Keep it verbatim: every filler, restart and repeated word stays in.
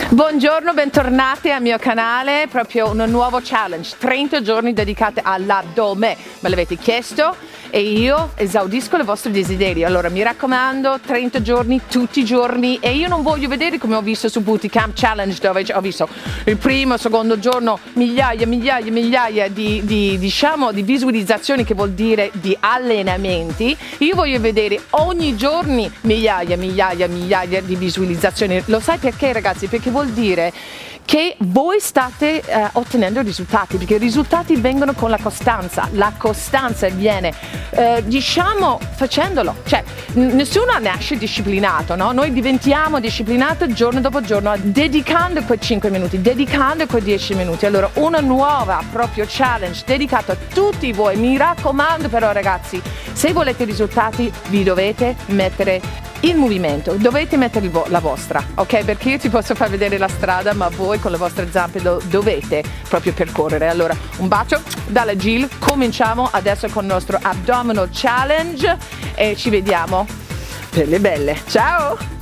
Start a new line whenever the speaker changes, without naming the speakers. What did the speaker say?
Buongiorno, bentornati al mio canale, proprio un nuovo challenge, trenta giorni dedicati all'addome. Me l'avete chiesto e io esaudisco i vostri desideri. Allora mi raccomando, trenta giorni tutti i giorni, e io non voglio vedere come ho visto su Booty Camp Challenge, dove ho visto il primo, il secondo giorno migliaia, migliaia, migliaia di, di, diciamo, di visualizzazioni, che vuol dire di allenamenti. Io voglio vedere ogni giorno migliaia, migliaia, migliaia di visualizzazioni. Lo sai perché, ragazzi? Perché vuol dire che voi state eh, ottenendo risultati, perché i risultati vengono con la costanza. La costanza viene eh, diciamo facendolo, cioè nessuno nasce disciplinato, no? Noi diventiamo disciplinati giorno dopo giorno, dedicando quei cinque minuti, dedicando quei dieci minuti. Allora una nuova proprio challenge dedicato a tutti voi. Mi raccomando però, ragazzi, se volete risultati vi dovete mettere in movimento, dovete mettere vo la vostra, ok? Perché io ti posso far vedere la strada, ma voi con le vostre zampe lo dovete proprio percorrere. Allora un bacio dalla Jill, cominciamo adesso con il nostro abdominal challenge e ci vediamo per le belle. Ciao!